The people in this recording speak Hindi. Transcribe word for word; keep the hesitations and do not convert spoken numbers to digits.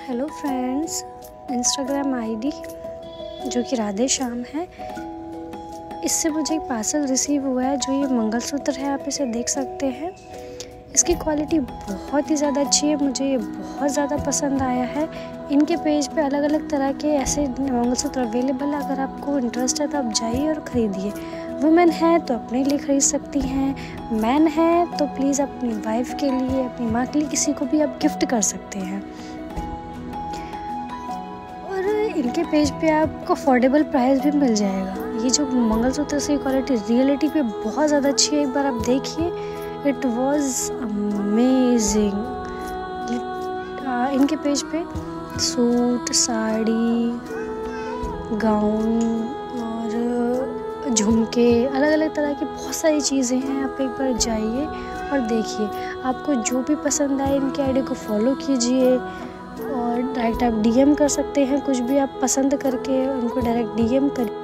हेलो फ्रेंड्स, इंस्टाग्राम आईडी जो कि राधे श्याम है, इससे मुझे एक पार्सल रिसीव हुआ है। जो ये मंगलसूत्र है, आप इसे देख सकते हैं। इसकी क्वालिटी बहुत ही ज़्यादा अच्छी है, मुझे ये बहुत ज़्यादा पसंद आया है। इनके पेज पे अलग अलग तरह के ऐसे मंगलसूत्र अवेलेबल है। अगर आपको इंटरेस्ट है तो आप जाइए और ख़रीदिए। वुमेन है तो अपने लिए ख़रीद सकती हैं, मैन है तो प्लीज़ अपनी वाइफ के लिए, अपनी माँ के लिए, किसी को भी आप गिफ्ट कर सकते हैं। और इनके पेज पे आपको अफोर्डेबल प्राइस भी मिल जाएगा। ये जो मंगलसूत्र की क्वालिटी रियलिटी पे बहुत ज़्यादा अच्छी है, एक बार आप देखिए। It was amazing. इनके पेज पे सूट, साड़ी, गाउन और झुमके, अलग अलग तरह की बहुत सारी चीज़ें हैं। आप एक बार जाइए और देखिए, आपको जो भी पसंद आए इनके आईडी को फॉलो कीजिए और डायरेक्ट आप डीएम कर सकते हैं। कुछ भी आप पसंद करके उनको डायरेक्ट डीएम कर